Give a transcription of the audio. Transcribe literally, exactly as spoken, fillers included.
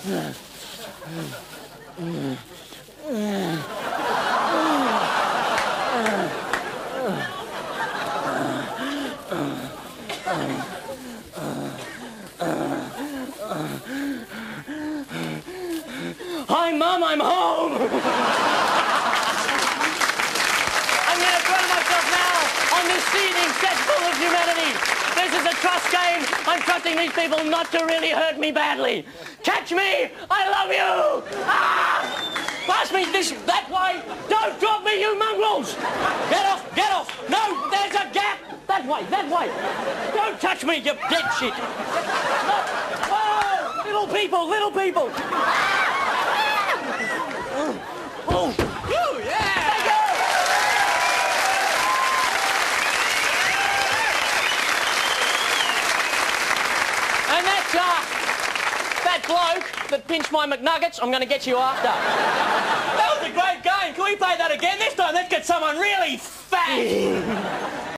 Hi, Mum, I'm home! I'm going to throw myself now on this seething cesspool of humanity. This is a trust game. I'm trusting these people not to really hurt me badly. Catch me! I love you! Ah! Pass me this, that way! Don't drop me, you mongrels! Get off, get off! No, there's a gap! That way, that way! Don't touch me, you dead shit! No. Oh, little people, little people! Oh, oh yeah! Thank you! And that's, uh, that bloke that pinched my McNuggets, I'm going to get you after. That was a great game. Can we play that again? This time, let's get someone really fat.